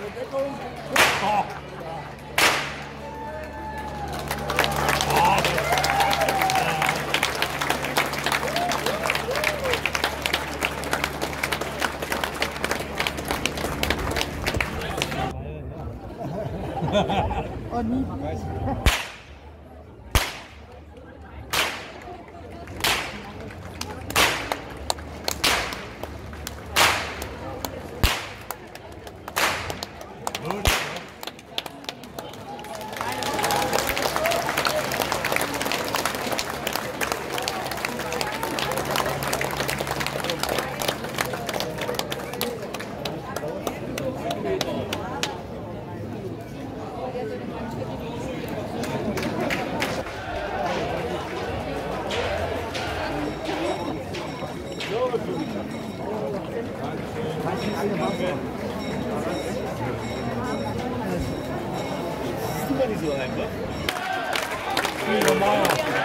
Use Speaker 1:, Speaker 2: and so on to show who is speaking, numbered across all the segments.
Speaker 1: Oh.
Speaker 2: Oh, nie.
Speaker 1: Das ist nicht so einfach. Wie normal.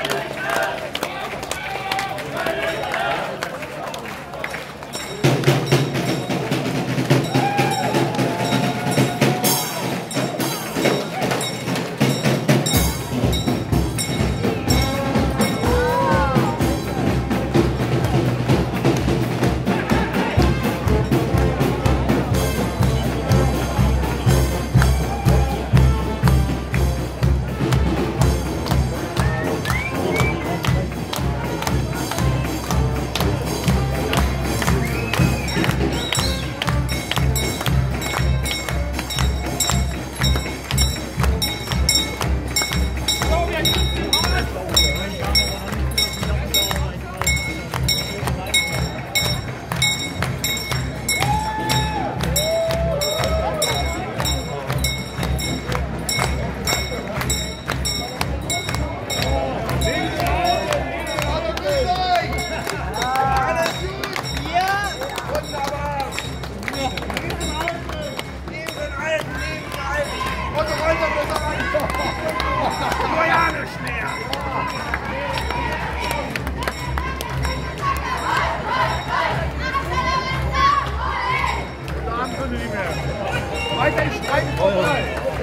Speaker 3: Weiter in Streiten vorbei!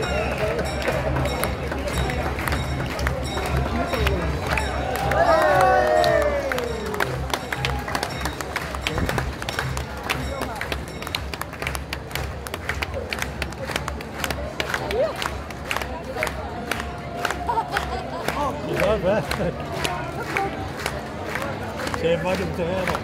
Speaker 1: C'è mai un terreno.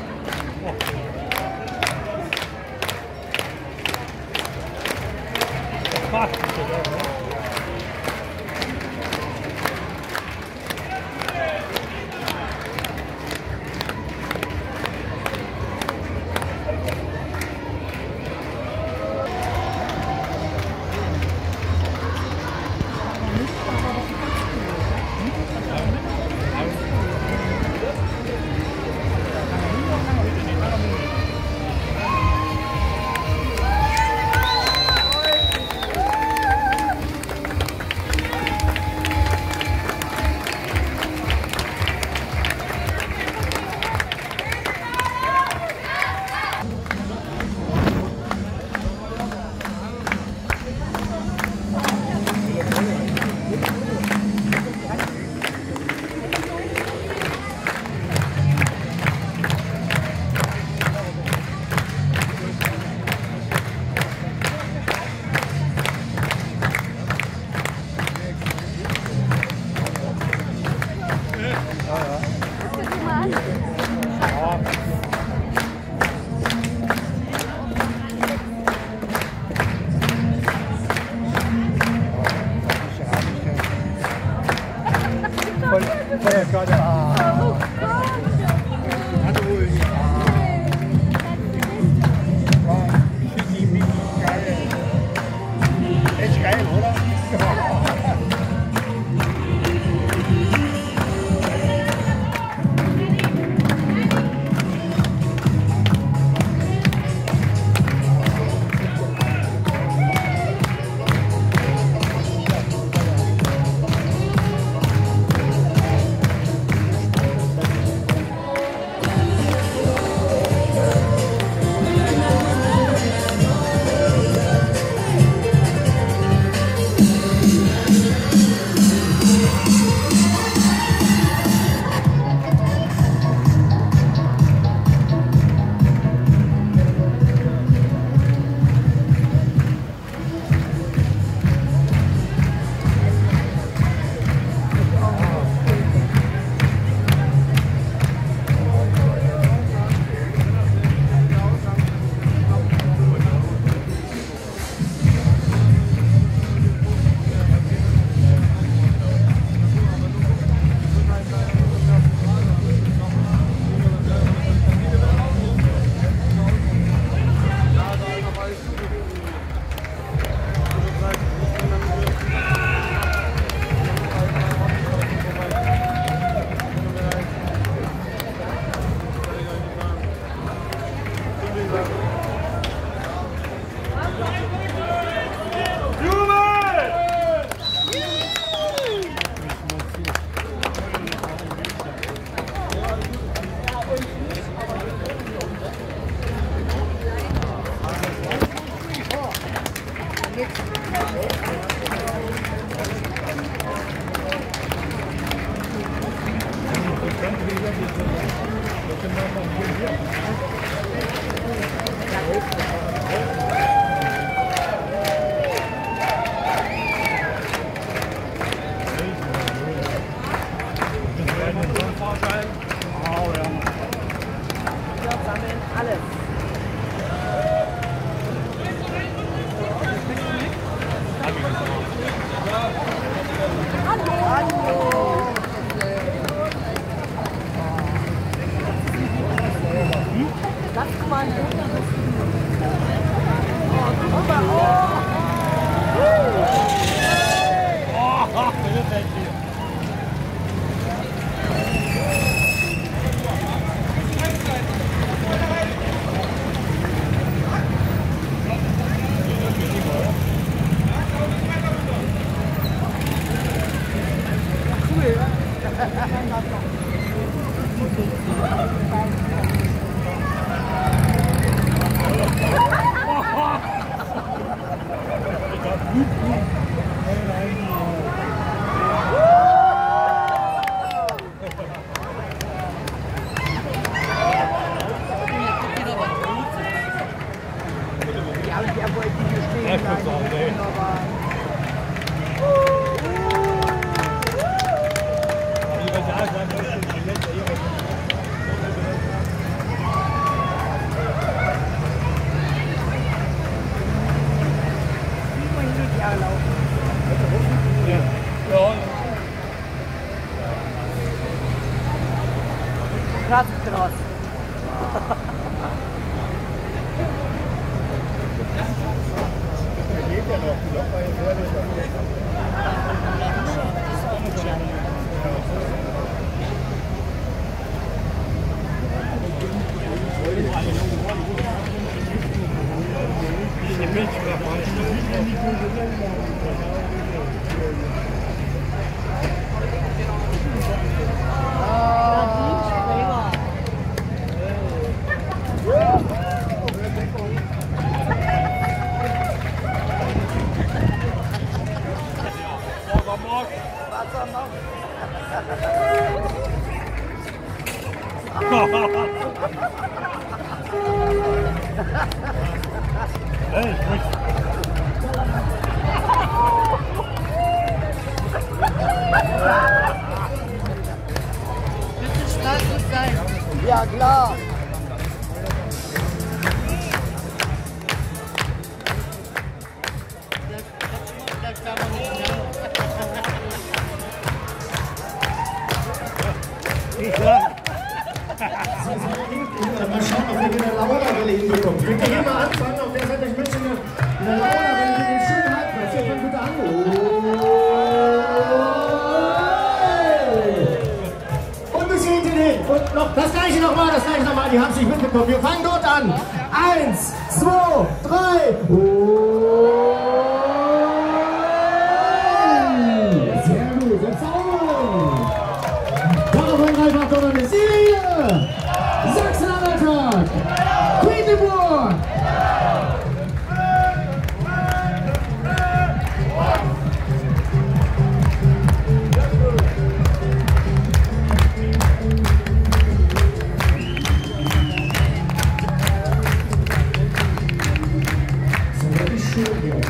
Speaker 2: Krass. Ja, klar.
Speaker 3: Mal schauen, ob wir wieder Laura-Welle hinbekommen. Wir können mal anfangen, auf der Seite ich möchte eine Laura-Welle mit den schönen Halbplatz. Hier fangen bitte an. Und bis hinten hin. Und noch das gleiche nochmal, die haben es nicht mitbekommen. Wir fangen dort an. 1, 2, 3. Sehr gut, jetzt sauber. Darauf einfach noch eine Serie. Sachsen-Anhalt, Quedlinburg. So, das ist schön hier.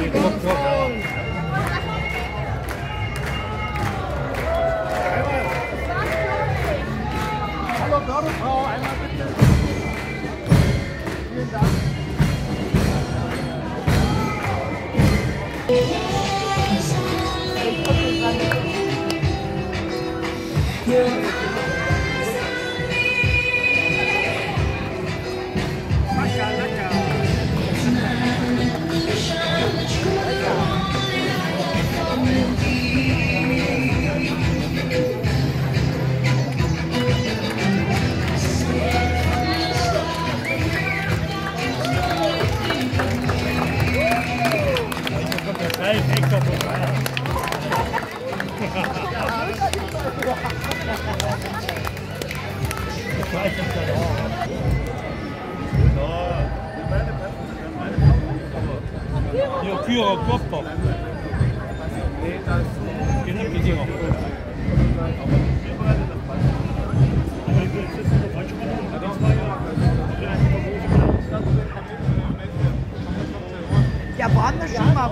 Speaker 2: Hallo Börderfrau, einmal bitte. Vielen Dank.
Speaker 1: Hier, Führer, Kopfball. Genau, die Dinger.
Speaker 2: Ja, waren wir schon mal.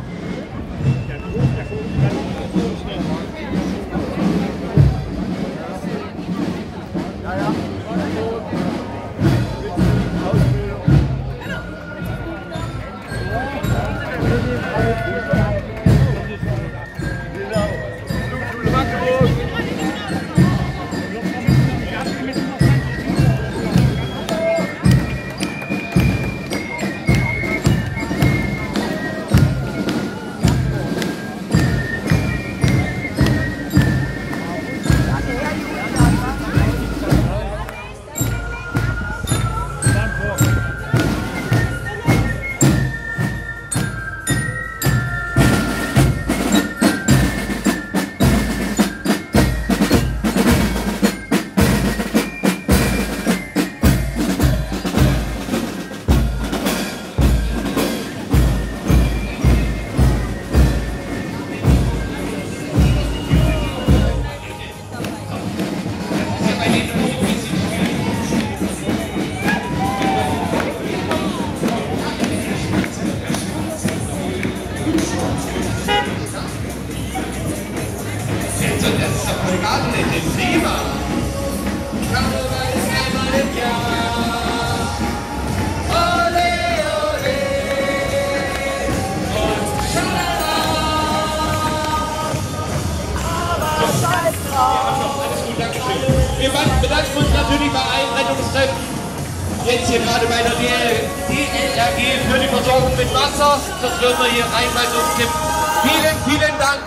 Speaker 4: Wir bedanken uns natürlich bei allen Rettungskräften, jetzt hier gerade bei der DLRG für die Versorgung mit Wasser. Das würden wir hier reinweise umkippen. Vielen, vielen Dank.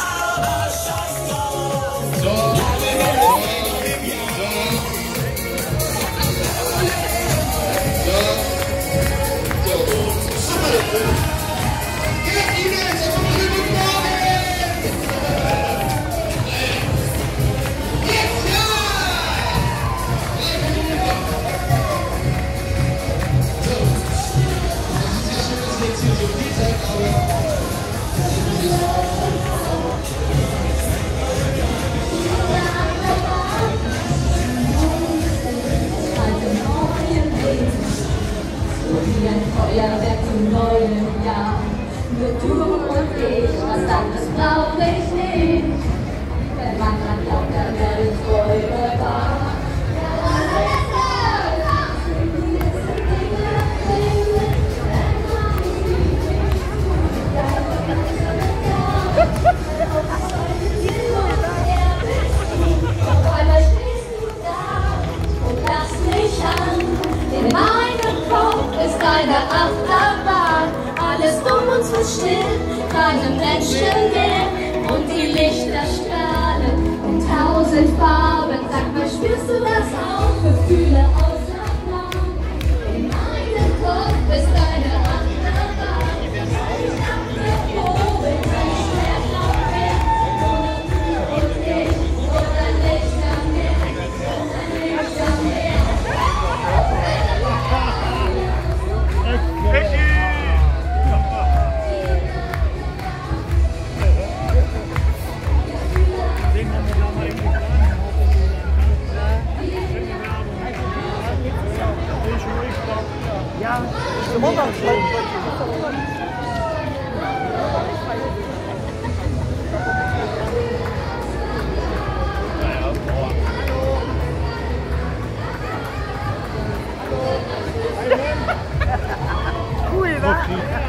Speaker 5: Feuerwerk zum neuen Jahr. Nur du und ich, was anderes brauch ich nicht. Wenn man dran glaubt, dann wird es Freude wahr. Auf einmal stehst du da und lachst mich an. In meinem Kopf ist eine Achterbahn. Alles um uns ist still, keine Menschen mehr. Und die Lichter strahlen in 1000 Farben. Sag mal, spürst du das auch? Gefühle außer Plan. In meinem Kopf ist eine Achterbahn. Ich hab mir wo bin ich mehr noch mehr. Nur du und ich und ein Lichtermeer. Und ein Lichtermeer.
Speaker 2: Ja, ich bin runter. Cool, wa?